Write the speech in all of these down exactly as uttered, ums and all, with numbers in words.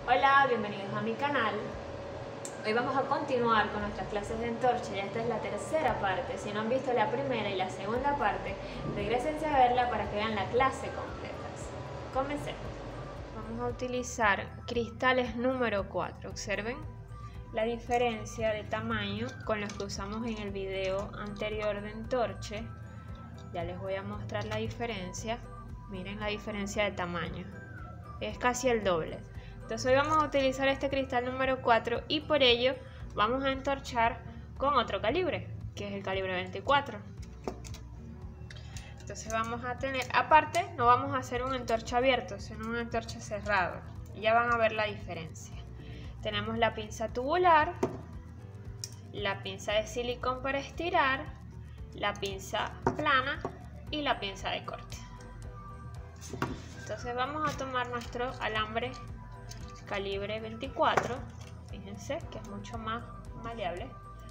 Hola, bienvenidos a mi canal. Hoy vamos a continuar con nuestras clases de entorcha. Ya esta es la tercera parte. Si no han visto la primera y la segunda parte, regrésense a verla para que vean la clase completa. Comencemos. Vamos a utilizar cristales número cuatro. Observen la diferencia de tamaño con los que usamos en el video anterior de entorche. Ya les voy a mostrar la diferencia. Miren la diferencia de tamaño. Es casi el doble. Entonces hoy vamos a utilizar este cristal número cuatro y por ello vamos a entorchar con otro calibre, que es el calibre veinticuatro. Entonces vamos a tener, aparte no vamos a hacer un entorche abierto, sino un entorche cerrado. Y ya van a ver la diferencia. Tenemos la pinza tubular, la pinza de silicón para estirar, la pinza plana y la pinza de corte. Entonces vamos a tomar nuestro alambre calibre veinticuatro, fíjense que es mucho más maleable.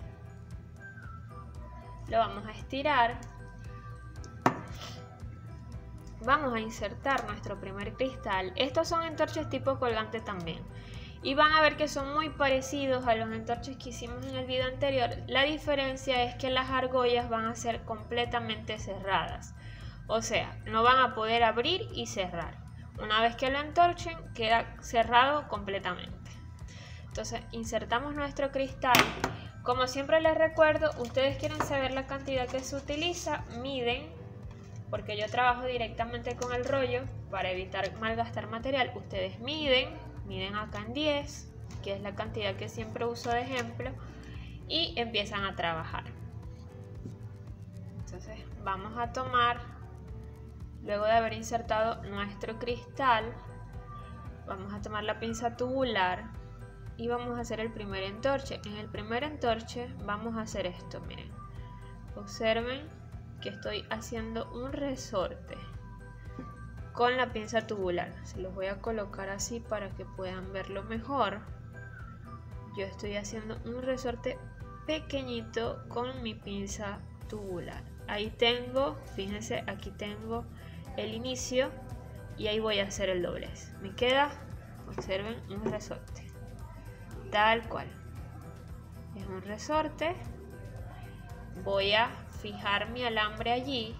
Lo vamos a estirar. Vamos a insertar nuestro primer cristal. Estos son entorches tipo colgante también. Y van a ver que son muy parecidos a los entorches que hicimos en el video anterior. La diferencia es que las argollas van a ser completamente cerradas. O sea, no van a poder abrir y cerrar. Una vez que lo entorchen, queda cerrado completamente. Entonces, insertamos nuestro cristal. Como siempre les recuerdo, ustedes quieren saber la cantidad que se utiliza, miden, porque yo trabajo directamente con el rollo para evitar malgastar material. Ustedes miden, miden acá en diez, que es la cantidad que siempre uso de ejemplo, y empiezan a trabajar. Entonces, vamos a tomar... Luego de haber insertado nuestro cristal, vamos a tomar la pinza tubular y vamos a hacer el primer entorche. En el primer entorche vamos a hacer esto, miren. Observen que estoy haciendo un resorte con la pinza tubular. Se los voy a colocar así para que puedan verlo mejor. Yo estoy haciendo un resorte pequeñito con mi pinza tubular. Ahí tengo, fíjense, aquí tengo el inicio y ahí voy a hacer el doblez. Me queda, observen, un resorte. Tal cual. Es un resorte. Voy a fijar mi alambre allí.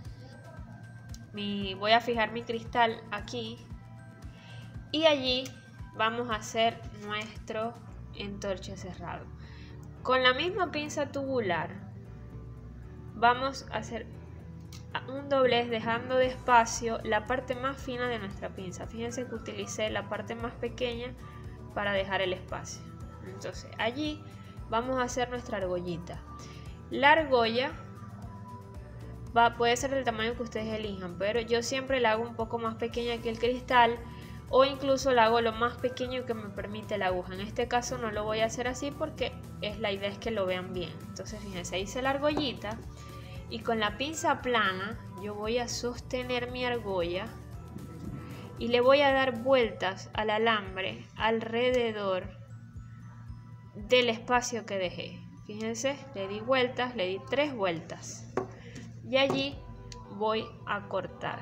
Mi, voy a fijar mi cristal aquí. Y allí vamos a hacer nuestro entorche cerrado. Con la misma pinza tubular vamos a hacer un doblez dejando de espacio la parte más fina de nuestra pinza. Fíjense que utilicé la parte más pequeña para dejar el espacio. Entonces allí vamos a hacer nuestra argollita. La argolla va, puede ser del tamaño que ustedes elijan, pero yo siempre la hago un poco más pequeña que el cristal, o incluso la hago lo más pequeño que me permite la aguja. En este caso no lo voy a hacer así porque es la idea es que lo vean bien. Entonces fíjense, hice la argollita. Y con la pinza plana yo voy a sostener mi argolla y le voy a dar vueltas al alambre alrededor del espacio que dejé. Fíjense, le di vueltas, le di tres vueltas. Y allí voy a cortar.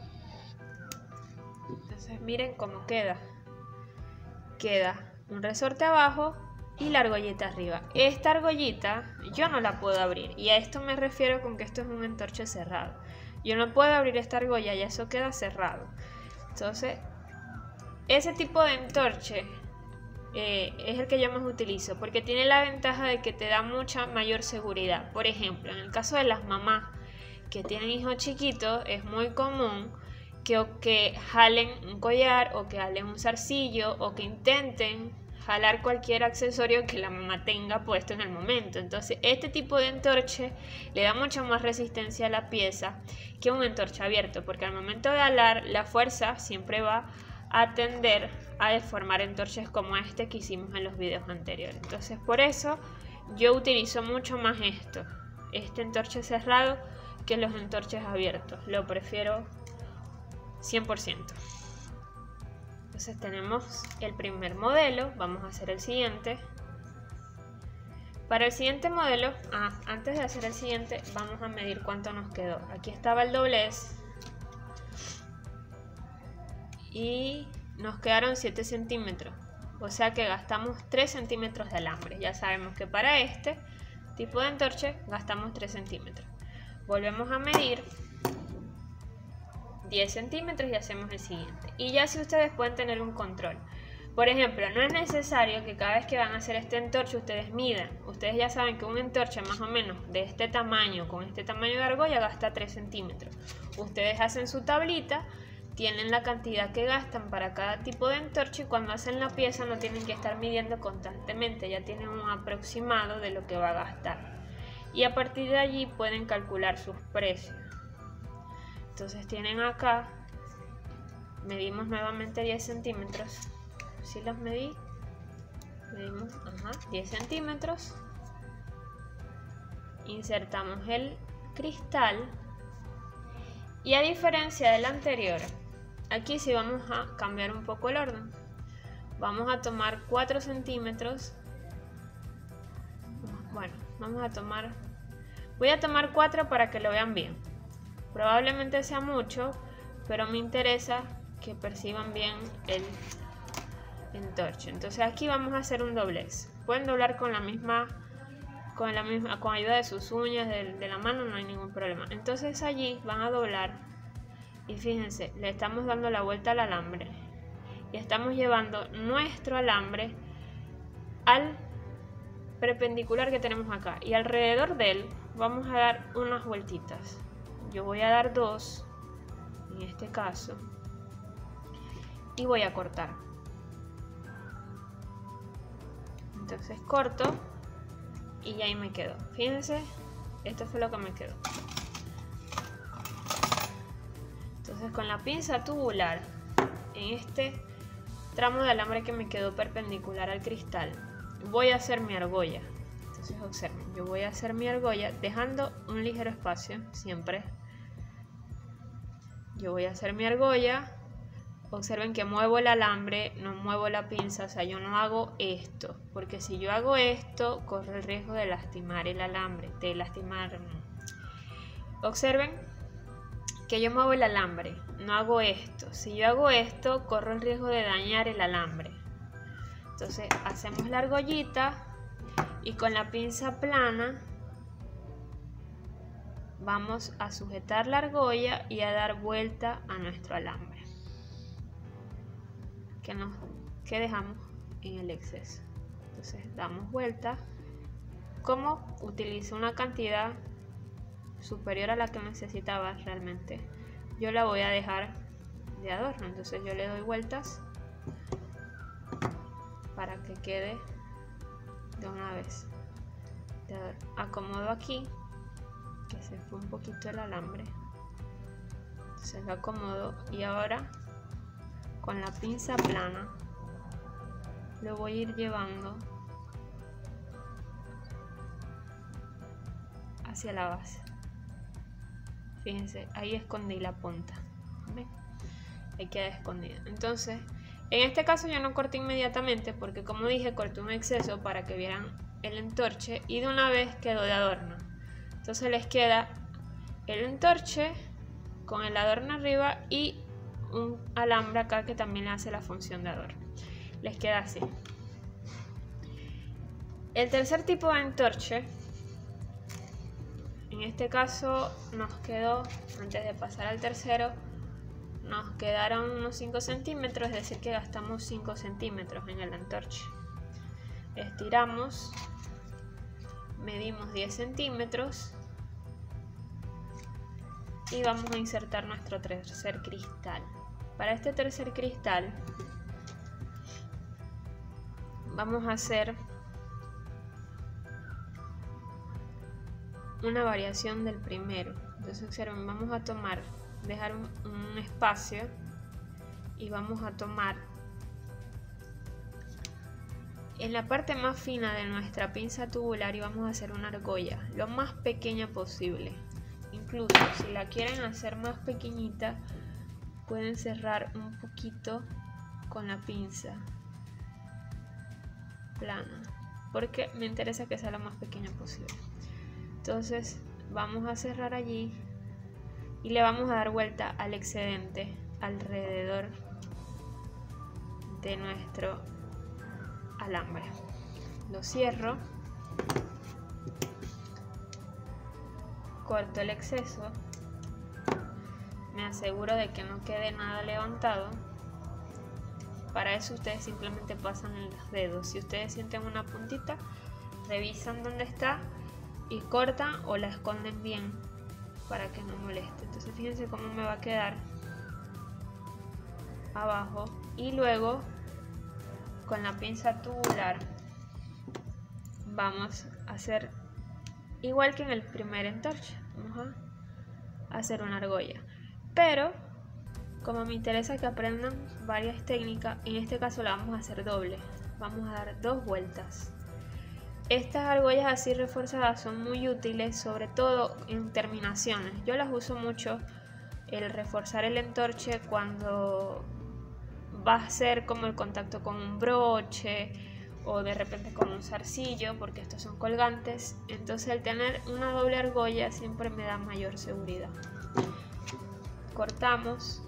Entonces miren cómo queda. Queda un resorte abajo y la argollita arriba. Esta argollita yo no la puedo abrir, y a esto me refiero con que esto es un entorche cerrado. Yo no puedo abrir esta argolla y eso queda cerrado. Entonces ese tipo de entorche eh, es el que yo más utilizo porque tiene la ventaja de que te da mucha mayor seguridad. Por ejemplo, en el caso de las mamás que tienen hijos chiquitos, es muy común que, o que jalen un collar o que jalen un zarcillo o que intenten jalar cualquier accesorio que la mamá tenga puesto en el momento. Entonces este tipo de entorche le da mucha más resistencia a la pieza que un entorche abierto, porque al momento de jalar la fuerza siempre va a tender a deformar entorches como este que hicimos en los videos anteriores. Entonces por eso yo utilizo mucho más esto, este entorche cerrado, que los entorches abiertos. Lo prefiero cien por ciento. Entonces tenemos el primer modelo, vamos a hacer el siguiente. Para el siguiente modelo, ah, antes de hacer el siguiente, vamos a medir cuánto nos quedó. Aquí estaba el doblez y nos quedaron siete centímetros. O sea que gastamos tres centímetros de alambre. Ya sabemos que para este tipo de entorche gastamos tres centímetros. Volvemos a medir diez centímetros y hacemos el siguiente. Y ya si ustedes pueden tener un control. Por ejemplo, no es necesario que cada vez que van a hacer este entorche ustedes midan. Ustedes ya saben que un entorche más o menos de este tamaño, con este tamaño de argolla, gasta tres centímetros. Ustedes hacen su tablita, tienen la cantidad que gastan para cada tipo de entorche y cuando hacen la pieza no tienen que estar midiendo constantemente. Ya tienen un aproximado de lo que va a gastar. Y a partir de allí pueden calcular sus precios. Entonces tienen acá, medimos nuevamente diez centímetros. Si los medí, medimos ajá, diez centímetros, insertamos el cristal y a diferencia del anterior, aquí sí vamos a cambiar un poco el orden. Vamos a tomar cuatro centímetros, bueno, vamos a tomar, voy a tomar cuatro para que lo vean bien. Probablemente sea mucho, pero me interesa que perciban bien el entorche. Entonces aquí vamos a hacer un doblez. Pueden doblar con la misma con la misma con ayuda de sus uñas de, de la mano, no hay ningún problema. Entonces allí van a doblar y fíjense, le estamos dando la vuelta al alambre y estamos llevando nuestro alambre al perpendicular que tenemos acá y alrededor de él vamos a dar unas vueltitas. Yo voy a dar dos en este caso y voy a cortar. Entonces corto y ahí me quedo. Fíjense, esto fue lo que me quedó. Entonces con la pinza tubular en este tramo de alambre que me quedó perpendicular al cristal voy a hacer mi argolla. Entonces observen, yo voy a hacer mi argolla dejando un ligero espacio siempre. Yo voy a hacer mi argolla. Observen que muevo el alambre, no muevo la pinza, o sea, yo no hago esto, porque si yo hago esto, corro el riesgo de lastimar el alambre, de lastimar. Observen que yo muevo el alambre, no hago esto. Si yo hago esto, corro el riesgo de dañar el alambre. Entonces, hacemos la argollita y con la pinza plana vamos a sujetar la argolla y a dar vuelta a nuestro alambre. Que, nos, que dejamos en el exceso. Entonces damos vuelta. Como utilizo una cantidad superior a la que necesitaba realmente, yo la voy a dejar de adorno. Entonces yo le doy vueltas para que quede de una vez de adorno. Acomodo aquí, que se fue un poquito el alambre, entonces lo acomodo y ahora con la pinza plana lo voy a ir llevando hacia la base. Fíjense, ahí escondí la punta. ¿Ven? Ahí queda escondida. Entonces, en este caso yo no corté inmediatamente porque, como dije, corté un exceso para que vieran el entorche y de una vez quedó de adorno. Entonces les queda el entorche con el adorno arriba y un alambre acá que también le hace la función de adorno. Les queda así. El tercer tipo de entorche, en este caso nos quedó, antes de pasar al tercero, nos quedaron unos cinco centímetros, es decir que gastamos cinco centímetros en el entorche. Estiramos, medimos diez centímetros y vamos a insertar nuestro tercer cristal. Para este tercer cristal vamos a hacer una variación del primero. Entonces observen, vamos a tomar, dejar un, un espacio y vamos a tomar en la parte más fina de nuestra pinza tubular y vamos a hacer una argolla lo más pequeña posible. Incluso si la quieren hacer más pequeñita, pueden cerrar un poquito con la pinza plana, porque me interesa que sea lo más pequeña posible. Entonces vamos a cerrar allí y le vamos a dar vuelta al excedente alrededor de nuestro alambre. Lo cierro, corto el exceso, me aseguro de que no quede nada levantado. Para eso ustedes simplemente pasan los dedos. Si ustedes sienten una puntita, revisan dónde está y cortan o la esconden bien para que no moleste. Entonces fíjense cómo me va a quedar abajo, y luego con la pinza tubular vamos a hacer igual que en el primer entorche. Vamos a hacer una argolla, pero como me interesa que aprendan varias técnicas, en este caso la vamos a hacer doble. Vamos a dar dos vueltas. Estas argollas así reforzadas son muy útiles, sobre todo en terminaciones. Yo las uso mucho, el reforzar el entorche cuando va a ser como el contacto con un broche o de repente con un zarcillo, porque estos son colgantes. Entonces el tener una doble argolla siempre me da mayor seguridad. Cortamos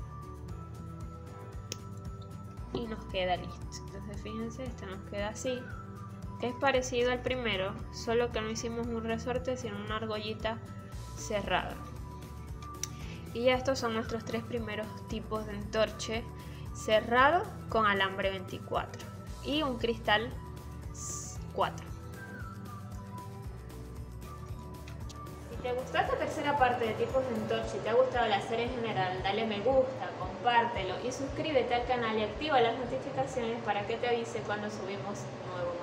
y nos queda listo. Entonces fíjense, este nos queda así. Es parecido al primero, solo que no hicimos un resorte sino una argollita cerrada. Y ya estos son nuestros tres primeros tipos de entorche: cerrado con alambre veinticuatro y un cristal cuatro. Si te gustó esta tercera parte de tipos de entorche y te ha gustado la serie en general, dale me gusta, compártelo y suscríbete al canal y activa las notificaciones para que te avise cuando subimos nuevos